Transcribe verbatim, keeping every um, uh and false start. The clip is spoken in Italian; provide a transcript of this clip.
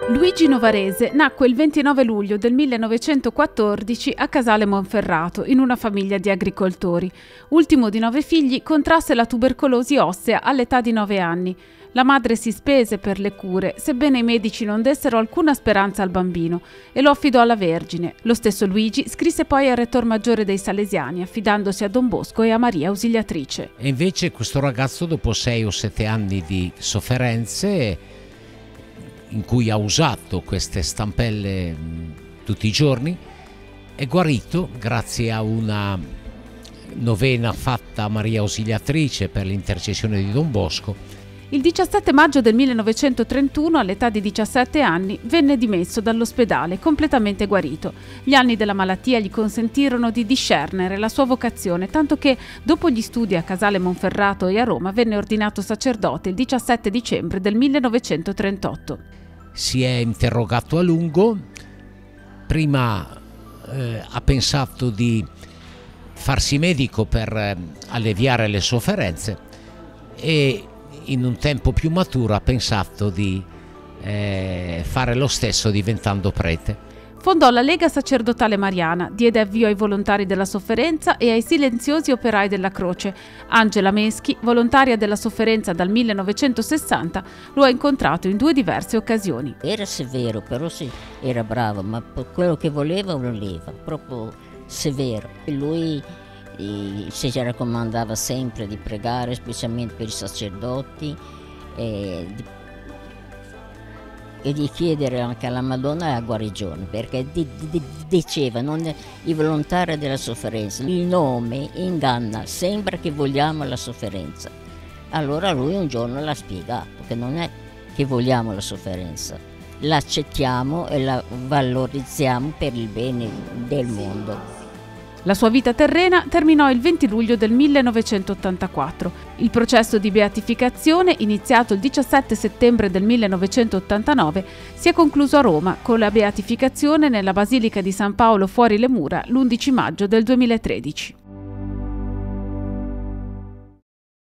Luigi Novarese nacque il ventinove luglio del millenovecentoquattordici a Casale Monferrato, in una famiglia di agricoltori. Ultimo di nove figli, contrasse la tubercolosi ossea all'età di nove anni. La madre si spese per le cure, sebbene i medici non dessero alcuna speranza al bambino, e lo affidò alla Vergine. Lo stesso Luigi scrisse poi al rettor maggiore dei Salesiani, affidandosi a Don Bosco e a Maria Ausiliatrice. E invece questo ragazzo, dopo sei o sette anni di sofferenze, in cui ha usato queste stampelle tutti i giorni, è guarito grazie a una novena fatta a Maria Ausiliatrice per l'intercessione di Don Bosco. Il diciassette maggio del millenovecentotrentuno, all'età di diciassette anni, venne dimesso dall'ospedale, completamente guarito. Gli anni della malattia gli consentirono di discernere la sua vocazione, tanto che, dopo gli studi a Casale Monferrato e a Roma, venne ordinato sacerdote il diciassette dicembre del millenovecentotrentotto. Si è interrogato a lungo, prima eh, ha pensato di farsi medico per eh, alleviare le sofferenze e in un tempo più maturo ha pensato di eh, fare lo stesso diventando prete. Fondò la Lega Sacerdotale Mariana, diede avvio ai volontari della sofferenza e ai silenziosi operai della croce. Angela Meschi, volontaria della sofferenza dal millenovecentosessanta, lo ha incontrato in due diverse occasioni. Era severo, però sì, era bravo, ma quello che voleva voleva, proprio severo. E lui eh, si raccomandava sempre di pregare, specialmente per i sacerdoti, e di e di chiedere anche alla Madonna la guarigione, perché di, di, diceva non è, i volontari della sofferenza, il nome inganna, sembra che vogliamo la sofferenza. Allora lui un giorno l'ha spiegato che non è che vogliamo la sofferenza, l'accettiamo e la valorizziamo per il bene del mondo. La sua vita terrena terminò il venti luglio del millenovecentottantaquattro. Il processo di beatificazione, iniziato il diciassette settembre del millenovecentottantanove, si è concluso a Roma con la beatificazione nella Basilica di San Paolo fuori le mura l'undici maggio del duemilatredici.